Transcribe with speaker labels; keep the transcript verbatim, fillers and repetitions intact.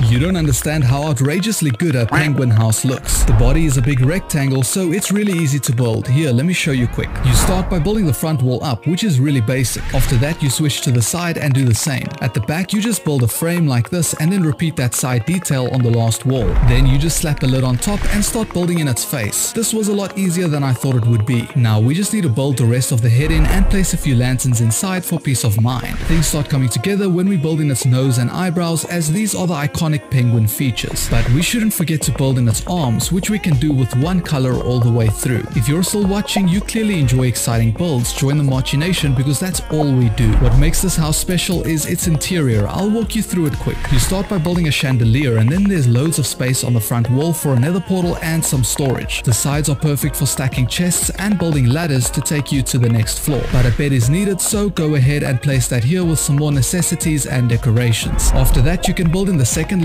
Speaker 1: You don't understand how outrageously good a penguin house looks. The body is a big rectangle, so it's really easy to build. Here, let me show you quick. You start by building the front wall up, which is really basic. After that, you switch to the side and do the same. At the back, you just build a frame like this and then repeat that side detail on the last wall. Then you just slap the lid on top and start building in its face. This was a lot easier than I thought it would be. Now we just need to build the rest of the head in and place a few lanterns inside for peace of mind. Things start coming together when we build in its nose and eyebrows, as these are the iconic penguin features. But we shouldn't forget to build in its arms, which we can do with one color all the way through. If you're still watching, you clearly enjoy exciting builds, join the Marchi Nation because that's all we do. What makes this house special is its interior. I'll walk you through it quick. You start by building a chandelier, and then there's loads of space on the front wall for a nether portal and some storage. The sides are perfect for stacking chests and building ladders to take you to the next floor. But a bed is needed, so go ahead and place that here with some more necessities and decorations. After that, you can build in the second